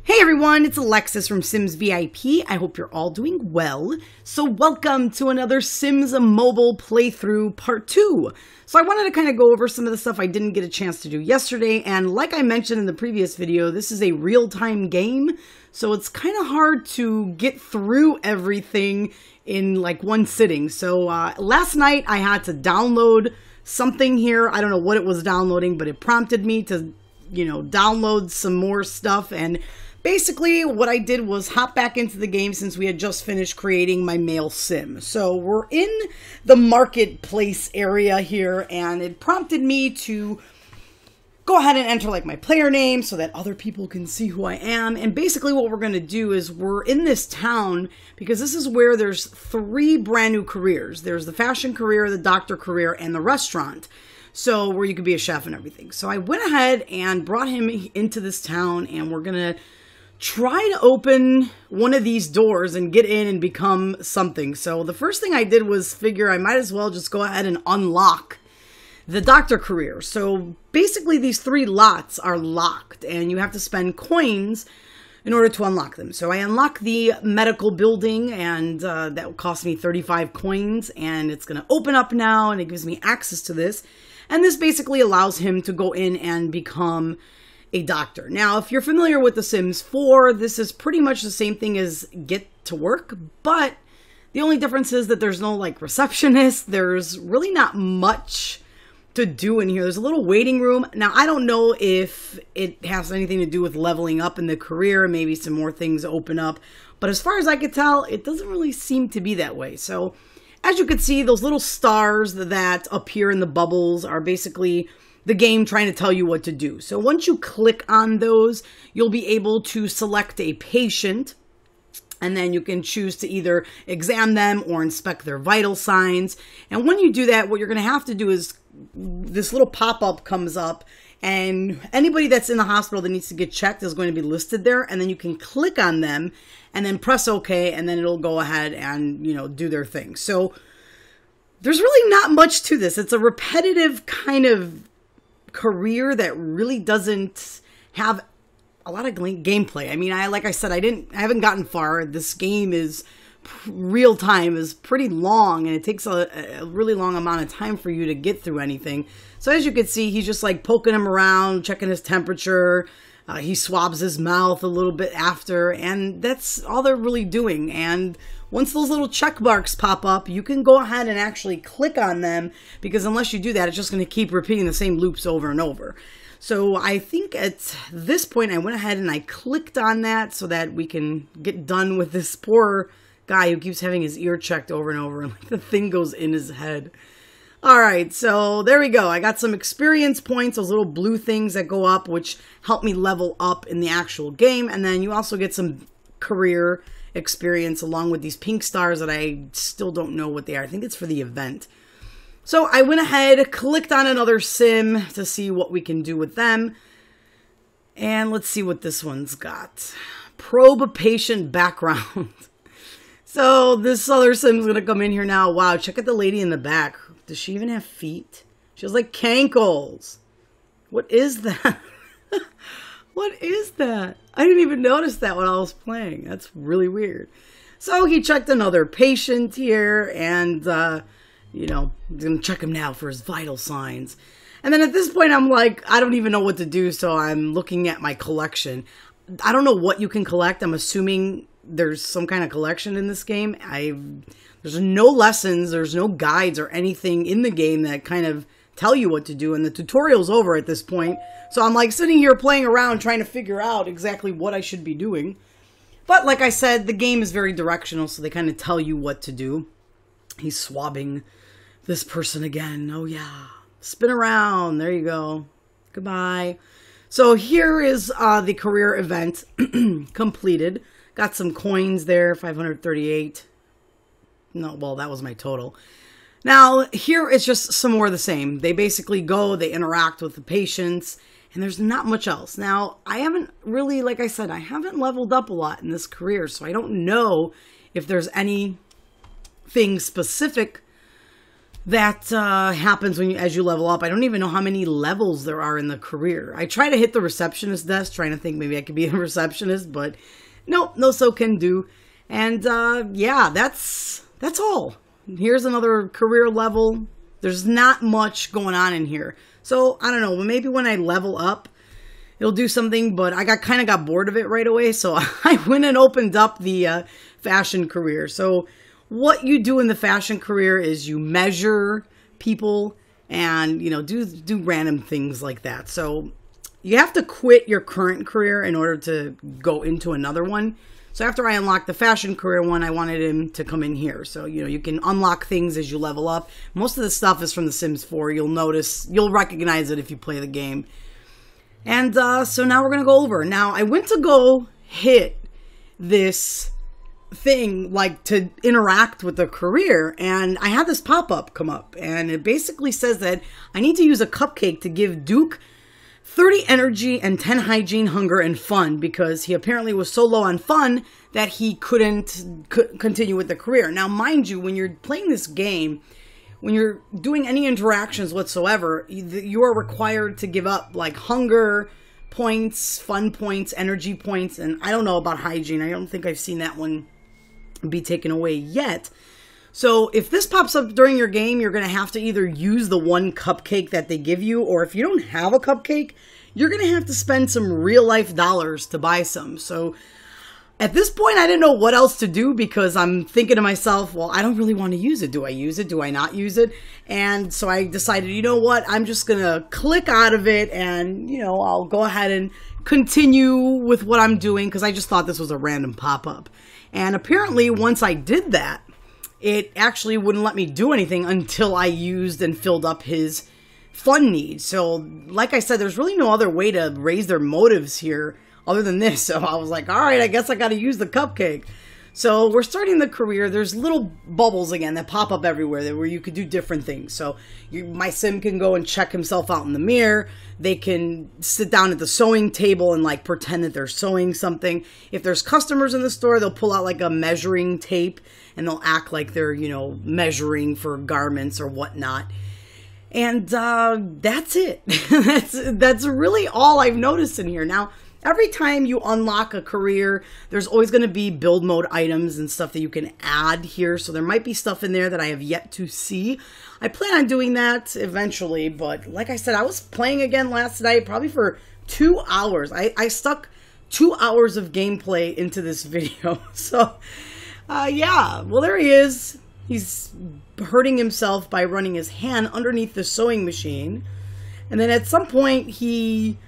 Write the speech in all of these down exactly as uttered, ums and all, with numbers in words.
Hey everyone, it's Alexis from Sims V I P. I hope you're all doing well. So welcome to another Sims Mobile playthrough part two. So I wanted to kind of go over some of the stuff I didn't get a chance to do yesterday, and like I mentioned in the previous video, this is a real-time game, so it's kind of hard to get through everything in like one sitting. So uh, last night I had to download something here. I don't know what it was downloading, but it prompted me to, you know, download some more stuff, and basically, what I did was hop back into the game since we had just finished creating my male sim. So we're in the marketplace area here, and it prompted me to go ahead and enter like my player name so that other people can see who I am. And basically what we're going to do is we're in this town because this is where there's three brand new careers. There's the fashion career, the doctor career, and the restaurant. So where you could be a chef and everything. So I went ahead and brought him into this town, and we're going to try to open one of these doors and get in and become something. So the first thing I did was figure I might as well just go ahead and unlock the doctor career. So basically these three lots are locked and you have to spend coins in order to unlock them. So I unlocked the medical building, and uh, that cost me thirty-five coins, and it's going to open up now and it gives me access to this. And this basically allows him to go in and become a doctor. Now, if you're familiar with The Sims four, this is pretty much the same thing as Get to Work, but the only difference is that there's no like receptionist. There's really not much to do in here. There's a little waiting room. Now, I don't know if it has anything to do with leveling up in the career. Maybe some more things open up, but as far as I could tell, it doesn't really seem to be that way. So as you can see, those little stars that appear in the bubbles are basically the game trying to tell you what to do. So once you click on those, you'll be able to select a patient, and then you can choose to either examine them or inspect their vital signs. And when you do that, what you're going to have to do is this little pop-up comes up, and anybody that's in the hospital that needs to get checked is going to be listed there, and then you can click on them and then press OK, and then it'll go ahead and, you know, do their thing. So there's really not much to this. It's a repetitive kind of career that really doesn't have a lot of gameplay. I mean, I like I said, I didn't, I haven't gotten far. This game is real time, is pretty long, and it takes a, a really long amount of time for you to get through anything. So as you can see, he's just like poking him around, checking his temperature. Uh, he swabs his mouth a little bit after, and that's all they're really doing. And once those little check marks pop up, you can go ahead and actually click on them, because unless you do that, it's just going to keep repeating the same loops over and over. So I think at this point, I went ahead and I clicked on that so that we can get done with this poor guy who keeps having his ear checked over and over, and like the thing goes in his head. All right, so there we go. I got some experience points, those little blue things that go up, which help me level up in the actual game. And then you also get some career experience along with these pink stars that I still don't know what they are. I think it's for the event. So I went ahead, clicked on another sim to see what we can do with them. And let's see what this one's got. Probe patient background. So this other sim's going to come in here now. Wow, check out the lady in the back. Does she even have feet? She has like cankles. What is that? What is that? I didn't even notice that when I was playing. That's really weird. So he checked another patient here, and, uh, you know, he's going to check him now for his vital signs. And then at this point, I'm like, I don't even know what to do, so I'm looking at my collection. I don't know what you can collect. I'm assuming there's some kind of collection in this game. I There's no lessons, there's no guides or anything in the game that kind of tell you what to do, and the tutorial's over at this point. So I'm like sitting here playing around trying to figure out exactly what I should be doing. But like I said, the game is very directional, so they kind of tell you what to do. He's swabbing this person again. Oh yeah. Spin around. There you go. Goodbye. So here is uh, the career event completed. Got some coins there, five hundred thirty-eight. No, well, that was my total. Now, here it's just some more of the same. They basically go, they interact with the patients, and there's not much else. Now, I haven't really, like I said, I haven't leveled up a lot in this career, so I don't know if there's anything specific that uh, happens when you, as you level up. I don't even know how many levels there are in the career. I try to hit the receptionist desk, trying to think maybe I could be a receptionist, but nope, no so can do. And uh, yeah, that's that's all. Here's another career level. There's not much going on in here. So I don't know, maybe when I level up, it'll do something, but I got kind of got bored of it right away. So I went and opened up the uh, fashion career. So what you do in the fashion career is you measure people and, you know, do do random things like that. So you have to quit your current career in order to go into another one. So after I unlocked the fashion career one, I wanted him to come in here. So, you know, you can unlock things as you level up. Most of the stuff is from The Sims four. You'll notice, you'll recognize it if you play the game. And uh, so now we're going to go over. Now, I went to go hit this thing, like to interact with the career, and I had this pop-up come up, and it basically says that I need to use a cupcake to give Duke thirty energy and ten hygiene, hunger, and fun, because he apparently was so low on fun that he couldn't c- continue with the career. Now, mind you, when you're playing this game, when you're doing any interactions whatsoever, you are required to give up like hunger points, fun points, energy points, and I don't know about hygiene. I don't think I've seen that one be taken away yet. So if this pops up during your game, you're going to have to either use the one cupcake that they give you, or if you don't have a cupcake, you're going to have to spend some real life dollars to buy some. So at this point, I didn't know what else to do, because I'm thinking to myself, well, I don't really want to use it. Do I use it? Do I not use it? And so I decided, you know what? I'm just going to click out of it, and, you know, I'll go ahead and continue with what I'm doing, because I just thought this was a random pop-up. And apparently, once I did that, it actually wouldn't let me do anything until I used and filled up his fun needs. So, like I said, there's really no other way to raise their motives here other than this. So I was like, all right, I guess I got to use the cupcake. So we're starting the career. There's little bubbles again that pop up everywhere that where you could do different things. So you, my sim can go and check himself out in the mirror. They can sit down at the sewing table and like pretend that they're sewing something. If there's customers in the store, they'll pull out like a measuring tape and they'll act like they're, you know, measuring for garments or whatnot. And uh, that's it. that's that's really all I've noticed in here. Now, every time you unlock a career, there's always going to be build mode items and stuff that you can add here. So there might be stuff in there that I have yet to see. I plan on doing that eventually. But like I said, I was playing again last night, probably for two hours. I, I stuck two hours of gameplay into this video. So, uh, yeah. Well, there he is. He's hurting himself by running his hand underneath the sewing machine. And then at some point, he...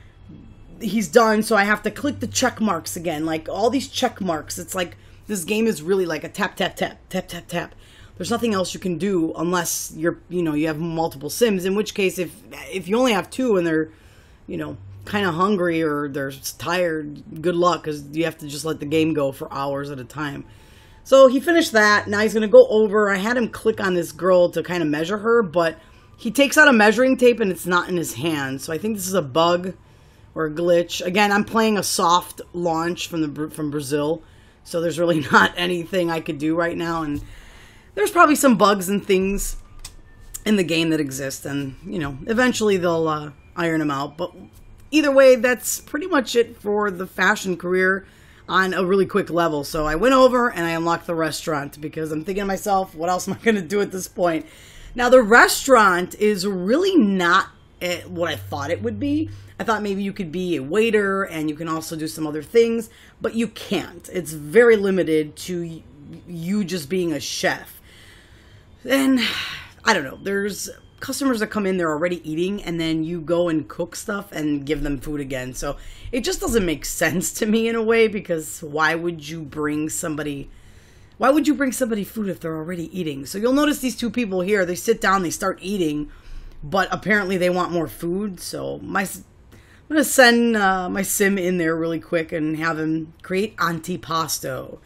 he's done, so I have to click the check marks again. Like, all these check marks. It's like, this game is really like a tap, tap, tap, tap, tap, tap. There's nothing else you can do unless you're, you know, you have multiple Sims. In which case, if if you only have two and they're, you know, kind of hungry or they're tired, good luck, because you have to just let the game go for hours at a time. So he finished that. Now he's going to go over. I had him click on this girl to kind of measure her, but he takes out a measuring tape and it's not in his hand. So I think this is a bug or a glitch. Again, I'm playing a soft launch from the from Brazil, so there's really not anything I could do right now, and there's probably some bugs and things in the game that exist, and, you know, eventually they'll uh, iron them out. But either way, that's pretty much it for the fashion career on a really quick level. So I went over and I unlocked the restaurant, because I'm thinking to myself, what else am I going to do at this point? Now, the restaurant is really not what I thought it would be. I thought maybe you could be a waiter and you can also do some other things, but you can't. It's very limited to you just being a chef. And I don't know, there's customers that come in, they're already eating, and then you go and cook stuff and give them food again. So it just doesn't make sense to me in a way, because why would you bring somebody... Why would you bring somebody food if they're already eating? So you'll notice these two people here, they sit down, they start eating, but apparently they want more food. So my, I'm going to send uh, my sim in there really quick and have him create antipasto.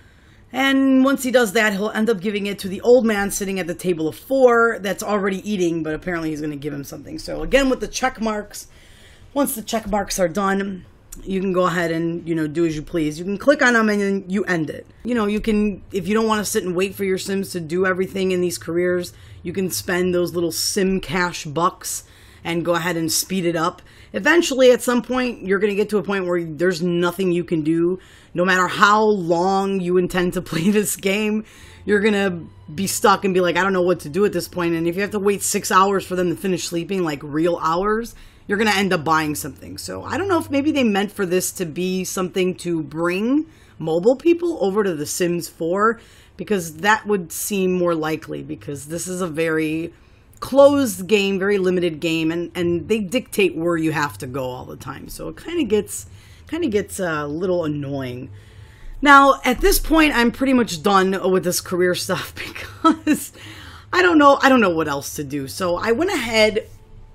And once he does that, he'll end up giving it to the old man sitting at the table of four that's already eating, but apparently he's going to give him something. So again, with the check marks, once the check marks are done, you can go ahead and, you know, do as you please. You can click on them and then you end it. You know, you can, if you don't want to sit and wait for your Sims to do everything in these careers, you can spend those little Sim Cash bucks and go ahead and speed it up. Eventually, at some point, you're going to get to a point where there's nothing you can do. No matter how long you intend to play this game, you're going to be stuck and be like, I don't know what to do at this point. And if you have to wait six hours for them to finish sleeping, like real hours, you're going to end up buying something. So I don't know if maybe they meant for this to be something to bring mobile people over to The Sims four, because that would seem more likely, because this is a very closed game, very limited game, and, and they dictate where you have to go all the time. So it kind of gets kind of gets a little annoying. Now, at this point, I'm pretty much done with this career stuff because I don't know, I don't know what else to do. So I went ahead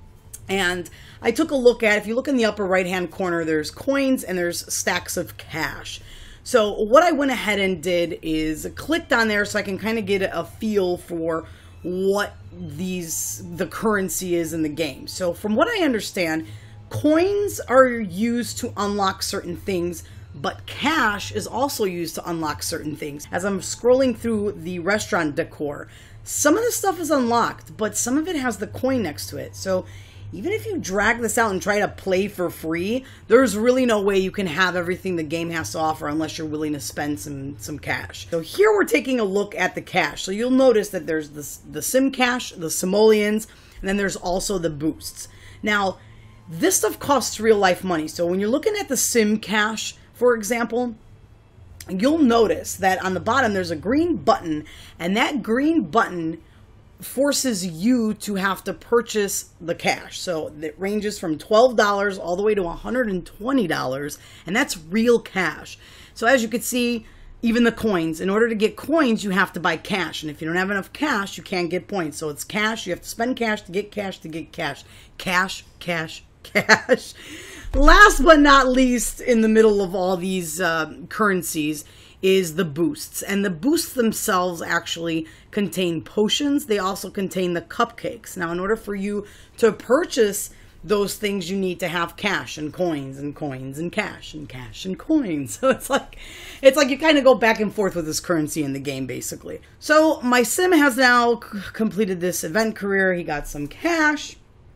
and I took a look at, if you look in the upper right-hand corner, there's coins and there's stacks of cash. So what I went ahead and did is clicked on there so I can kind of get a feel for what these the currency is in the game. So from what I understand, coins are used to unlock certain things, but cash is also used to unlock certain things. As I'm scrolling through the restaurant decor, some of the stuff is unlocked, but some of it has the coin next to it. So even if you drag this out and try to play for free, there's really no way you can have everything the game has to offer unless you're willing to spend some, some cash. So here we're taking a look at the cash. So you'll notice that there's the, the Sim Cash, the Simoleons, and then there's also the boosts. Now, this stuff costs real life money. So when you're looking at the Sim Cash, for example, you'll notice that on the bottom there's a green button, and that green button forces you to have to purchase the cash. So it ranges from twelve dollars all the way to one hundred twenty dollars, and that's real cash. So as you can see, even the coins, in order to get coins, you have to buy cash. And if you don't have enough cash, you can't get points. So it's cash. You have to spend cash to get cash to get cash. Cash, cash, cash. Last but not least, in the middle of all these uh, currencies is the boosts. And the boosts themselves actually contain potions. They also contain the cupcakes. Now, in order for you to purchase those things, you need to have cash and coins and coins and cash and cash and coins. So it's like, it's like you kind of go back and forth with this currency in the game, basically. So my sim has now c- completed this event career. He got some cash.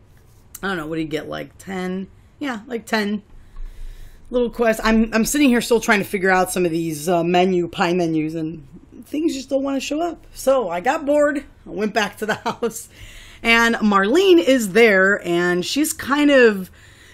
I don't know, what did he get, like ten? Yeah, like ten little quests. I'm, I'm sitting here still trying to figure out some of these uh, menu, pie menus, and things just don't want to show up. So I got bored. I went back to the house. And Marlene is there, and she's kind of,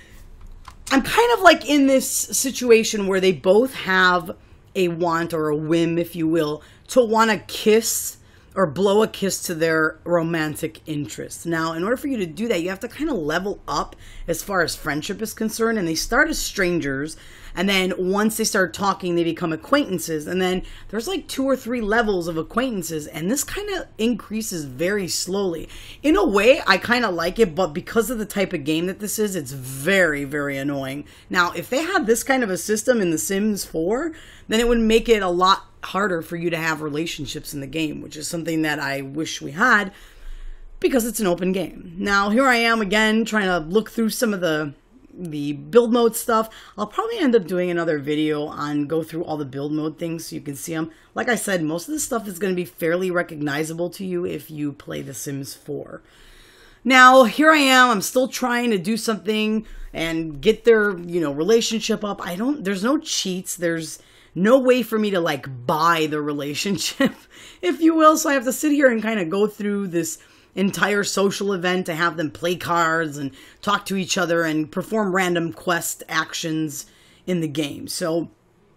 I'm kind of like in this situation where they both have a want or a whim, if you will, to want to kiss or blow a kiss to their romantic interest. Now, in order for you to do that, you have to kind of level up as far as friendship is concerned. And they start as strangers, and then once they start talking, they become acquaintances. And then there's like two or three levels of acquaintances, and this kind of increases very slowly. In a way, I kind of like it, but because of the type of game that this is, it's very, very annoying. Now, if they had this kind of a system in The Sims four, then it would make it a lot harder for you to have relationships in the game, which is something that I wish we had because it's an open game. Now, here I am again trying to look through some of the the build mode stuff. I'll probably end up doing another video on go through all the build mode things so you can see them. Like I said, most of this stuff is going to be fairly recognizable to you if you play The Sims four. Now, here I am. I'm still trying to do something and get their, you know, relationship up. I don't, there's no cheats. There's no way for me to like buy the relationship, if you will. So I have to sit here and kind of go through this entire social event to have them play cards and talk to each other and perform random quest actions in the game. So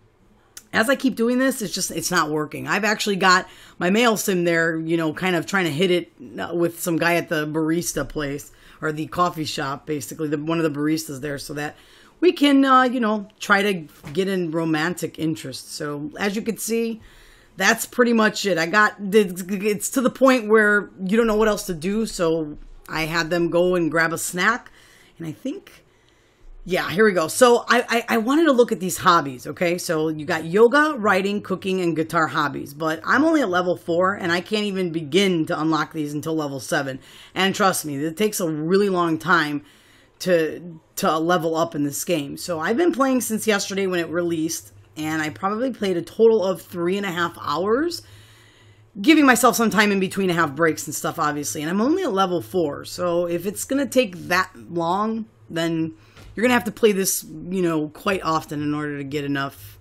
as I keep doing this, it's just, it's not working. I've actually got my male sim there, you know, kind of trying to hit it with some guy at the barista place or the coffee shop, basically, the, one of the baristas there, so that we can, uh, you know, try to get in romantic interest. So as you can see, that's pretty much it. I got, it's to the point where you don't know what else to do. So I had them go and grab a snack. And I think, yeah, here we go. So I, I, I wanted to look at these hobbies, okay? So you got yoga, writing, cooking, and guitar hobbies. But I'm only at level four, and I can't even begin to unlock these until level seven. And trust me, it takes a really long time to to level up in this game. So I've been playing since yesterday when it released, and I probably played a total of three and a half hours, giving myself some time in between to have breaks and stuff, obviously. And I'm only at level four, so if it's going to take that long, then you're going to have to play this, you know, quite often in order to get enough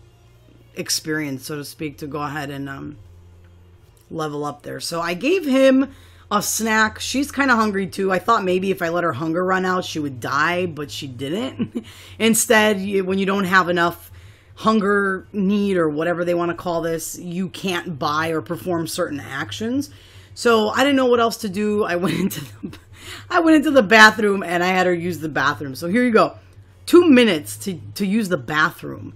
experience, so to speak, to go ahead and um, level up there. So I gave him a snack. She's kind of hungry too. I thought maybe if I let her hunger run out, she would die, but she didn't. Instead, you, when you don't have enough hunger need or whatever they want to call this, you can't buy or perform certain actions. So I didn't know what else to do. I went into the, I went into the bathroom and I had her use the bathroom. So here you go. Two minutes to, to use the bathroom.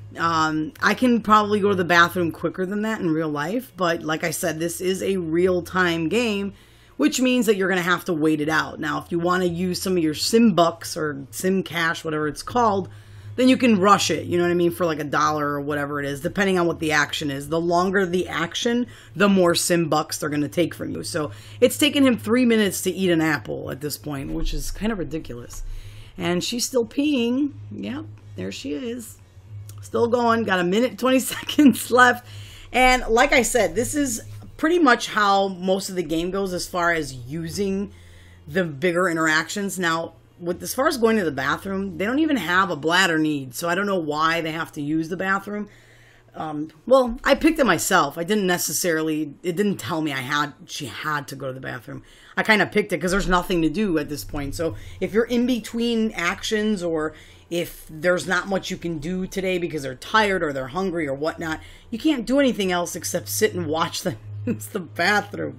Um, I can probably go to the bathroom quicker than that in real life. But like I said, this is a real-time game, which means that you're going to have to wait it out. Now, if you want to use some of your sim bucks or sim cash, whatever it's called, then you can rush it, you know what I mean, for like a dollar or whatever it is, depending on what the action is. The longer the action, the more sim bucks they're going to take from you. So it's taken him three minutes to eat an apple at this point, which is kind of ridiculous. And she's still peeing. Yep, there she is. Still going. Got a minute, twenty seconds left. And like I said, this is pretty much how most of the game goes as far as using the bigger interactions. Now, with as far as going to the bathroom, they don't even have a bladder need, so I don't know why they have to use the bathroom. Um, well, I picked it myself. I didn't necessarily, it didn't tell me I had, she had to go to the bathroom. I kind of picked it because there's nothing to do at this point. So if you're in between actions, or if there's not much you can do today because they're tired or they're hungry or whatnot, you can't do anything else except sit and watch them use the bathroom.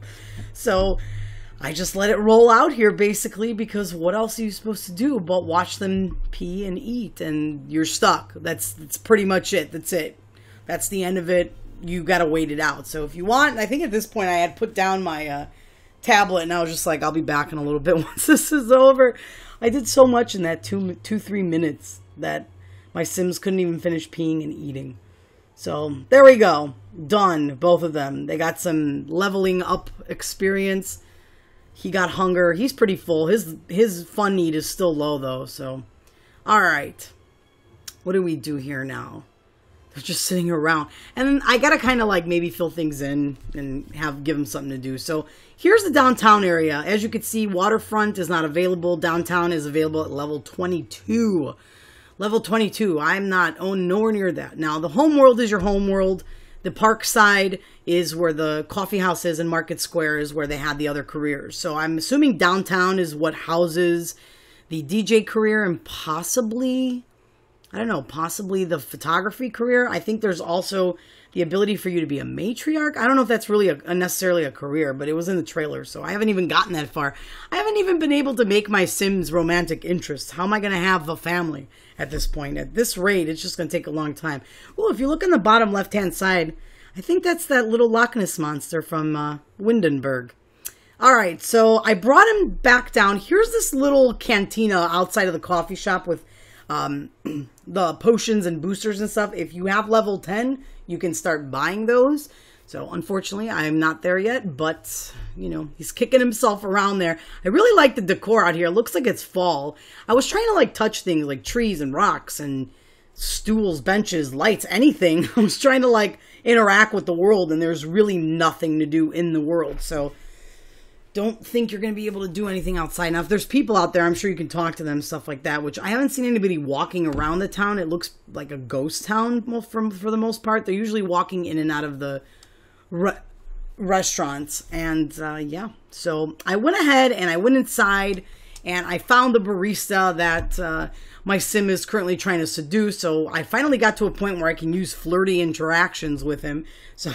So I just let it roll out here, basically, because what else are you supposed to do but watch them pee and eat, and you're stuck. That's, that's pretty much it. That's it. That's the end of it. You got to wait it out. So if you want, I think at this point I had put down my uh, tablet, and I was just like, I'll be back in a little bit once this is over. I did so much in that two, two, three minutes that my Sims couldn't even finish peeing and eating. So there we go. Done. Both of them. They got some leveling up experience. He got hunger. He's pretty full. His his fun need is still low, though. So, all right. What do we do here now? They're just sitting around. And then I got to kind of like maybe fill things in and have give them something to do. So, here's the downtown area. As you can see, waterfront is not available. Downtown is available at level twenty-two. Level twenty-two. I'm not oh, nowhere near that. Now, the home world is your home world. The park side is where the coffee house is, and Market Square is where they had the other careers. So I'm assuming downtown is what houses the D J career and possibly, I don't know, possibly the photography career. I think there's also the ability for you to be a matriarch. I don't know if that's really a, a necessarily a career, but it was in the trailer, so I haven't even gotten that far. I haven't even been able to make my Sims romantic interests. How am I going to have a family at this point? At this rate, it's just going to take a long time. Well, if you look on the bottom left-hand side, I think that's that little Loch Ness monster from uh, Windenburg. All right, so I brought him back down. Here's this little cantina outside of the coffee shop with um, the potions and boosters and stuff. If you have level ten, you can start buying those. So unfortunately, I'm not there yet, but you know, he's kicking himself around there. I really like the decor out here. It looks like it's fall. I was trying to like touch things like trees and rocks and stools, benches, lights, anything. I was trying to like interact with the world, and there's really nothing to do in the world. So don't think you're going to be able to do anything outside. Now, if there's people out there, I'm sure you can talk to them, stuff like that, which I haven't seen anybody walking around the town. It looks like a ghost town for, for the most part. They're usually walking in and out of the re restaurants. And uh, yeah, so I went ahead and I went inside and I found the barista that uh, my Sim is currently trying to seduce. So I finally got to a point where I can use flirty interactions with him. So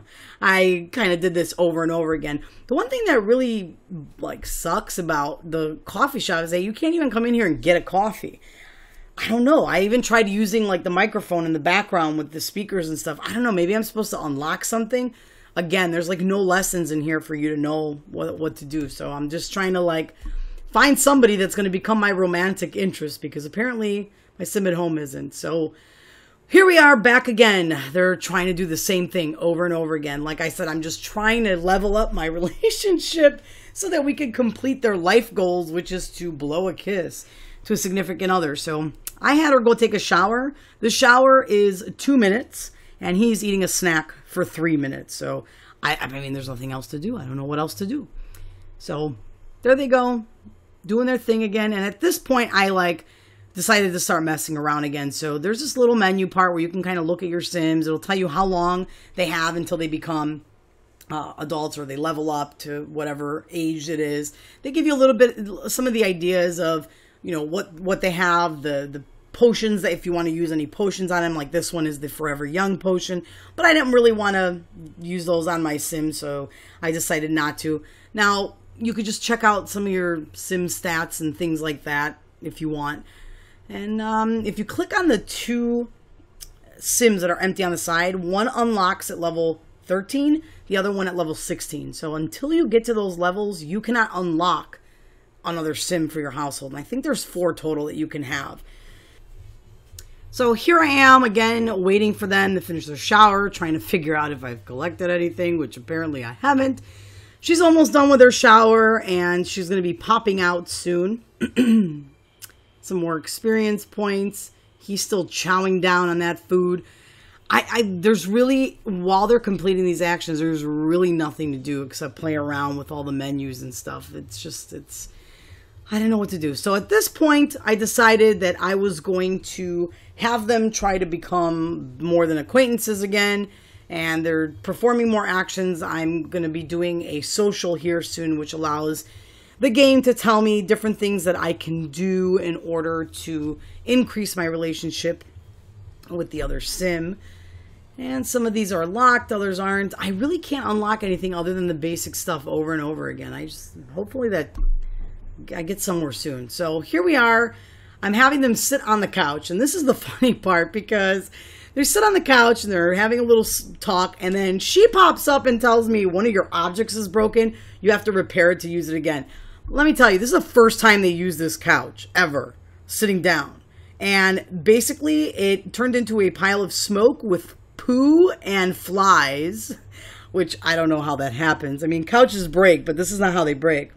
I kind of did this over and over again. The one thing that really like sucks about the coffee shop is that you can't even come in here and get a coffee. I don't know. I even tried using like the microphone in the background with the speakers and stuff. I don't know. Maybe I'm supposed to unlock something. Again, there's like no lessons in here for you to know what, what to do. So I'm just trying to like find somebody that's going to become my romantic interest, because apparently my Sim at home isn't. So Here we are back again. They're trying to do the same thing over and over again. Like I said, I'm just trying to level up my relationship so that we can complete their life goals, which is to blow a kiss to a significant other. So I had her go take a shower. The shower is two minutes, and he's eating a snack for three minutes. So I, I mean, there's nothing else to do. I don't know what else to do. So there they go, doing their thing again. And at this point, I like decided to start messing around again. So there's this little menu part where you can kind of look at your Sims. It'll tell you how long they have until they become uh, adults or they level up to whatever age it is. They give you a little bit, some of the ideas of, you know, what, what they have, the, the potions, that if you want to use any potions on them, like this one is the Forever Young potion, but I didn't really want to use those on my Sim, so I decided not to. Now, you could just check out some of your Sim stats and things like that if you want. And um, if you click on the two Sims that are empty on the side, one unlocks at level thirteen, the other one at level sixteen. So until you get to those levels, you cannot unlock another Sim for your household. And I think there's four total that you can have. So here I am again, waiting for them to finish their shower, trying to figure out if I've collected anything, which apparently I haven't. She's almost done with her shower, and she's going to be popping out soon. Some more experience points. He's still chowing down on that food. I, I there's really, while they're completing these actions, there's really nothing to do except play around with all the menus and stuff. It's just, it's, I don't know what to do. So at this point, I decided that I was going to have them try to become more than acquaintances again. And they're performing more actions. I'm going to be doing a social here soon, which allows the game to tell me different things that I can do in order to increase my relationship with the other Sim. And some of these are locked, others aren't. I really can't unlock anything other than the basic stuff over and over again. I just, hopefully that I get somewhere soon. So here we are. I'm having them sit on the couch. And this is the funny part, because they sit on the couch and they're having a little talk, and then she pops up and tells me one of your objects is broken. You have to repair it to use it again. Let me tell you, this is the first time they use this couch ever, sitting down. And basically, it turned into a pile of smoke with poo and flies, which I don't know how that happens. I mean, couches break, but this is not how they break.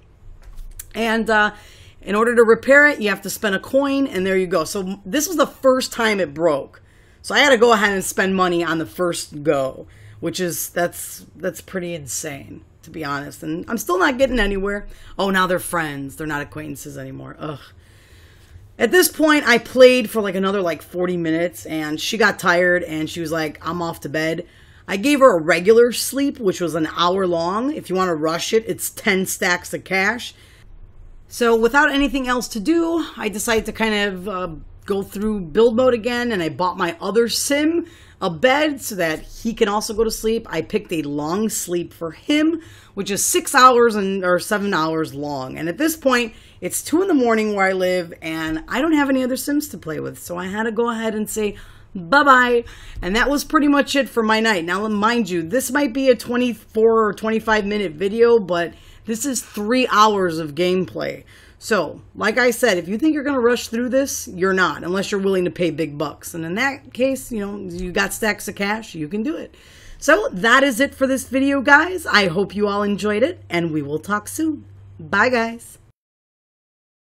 And uh, in order to repair it, you have to spend a coin, and there you go. So this was the first time it broke. So I had to go ahead and spend money on the first go, which is, that's that's pretty insane, to be honest. And I'm still not getting anywhere. Oh, now they're friends. They're not acquaintances anymore. Ugh. At this point, I played for like another like forty minutes, and she got tired, and she was like, I'm off to bed. I gave her a regular sleep, which was an hour long. If you want to rush it, it's ten stacks of cash. So without anything else to do, I decided to kind of uh, go through build mode again, and I bought my other Sim a bed so that he can also go to sleep. I picked a long sleep for him, which is six hours and or seven hours long. And at this point, it's two in the morning where I live, and I don't have any other Sims to play with. So I had to go ahead and say bye-bye. And that was pretty much it for my night. Now, mind you, this might be a twenty-four or twenty-five minute video, but this is three hours of gameplay. So, like I said, if you think you're going to rush through this, you're not, unless you're willing to pay big bucks. And in that case, you know, you got stacks of cash, you can do it. So, that is it for this video, guys. I hope you all enjoyed it, and we will talk soon. Bye, guys.